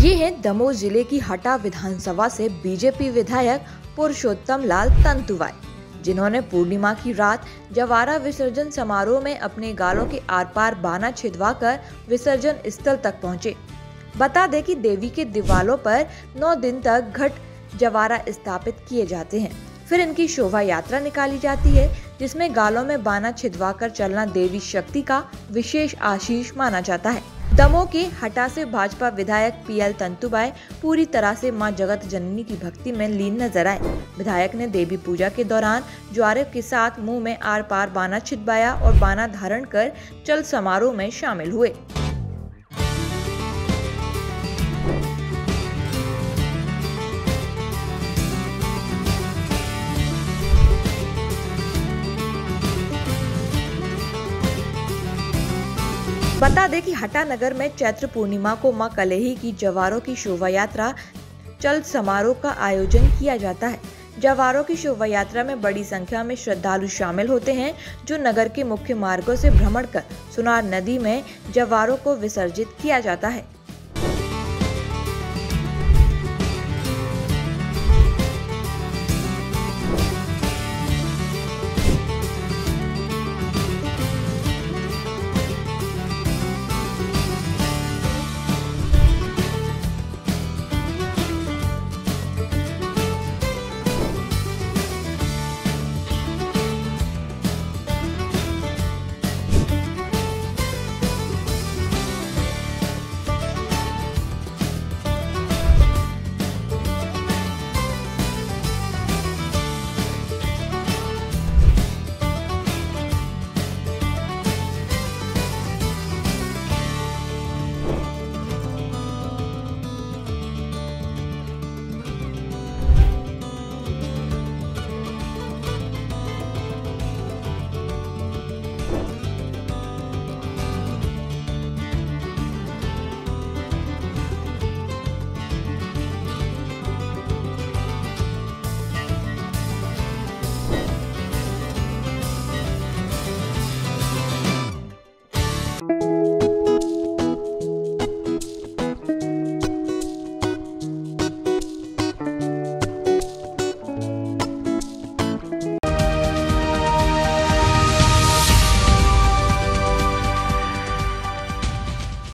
ये है दमोह जिले की हटा विधानसभा से बीजेपी विधायक पुरुषोत्तम लाल तंतुवाय, जिन्होंने पूर्णिमा की रात जवारा विसर्जन समारोह में अपने गालों के आर पार बाना छिदवाकर विसर्जन स्थल तक पहुंचे। बता दें कि देवी के दीवालों पर 9 दिन तक घट जवारा स्थापित किए जाते हैं। फिर इनकी शोभा यात्रा निकाली जाती है, जिसमें गालों में बाना छिदवाकर चलना देवी शक्ति का विशेष आशीष माना जाता है। दमोह के हटा से भाजपा विधायक PL तंतुवाय पूरी तरह से मां जगत जननी की भक्ति में लीन नजर आए। विधायक ने देवी पूजा के दौरान ज्वारे के साथ मुंह में आर पार बाना छिदवाया और बाना धारण कर चल समारोह में शामिल हुए। बता दें कि हटा नगर में चैत्र पूर्णिमा को मां कलेही की जवारों की शोभा यात्रा चल समारोह का आयोजन किया जाता है। जवारों की शोभा यात्रा में बड़ी संख्या में श्रद्धालु शामिल होते हैं, जो नगर के मुख्य मार्गों से भ्रमण कर सुनार नदी में जवारों को विसर्जित किया जाता है।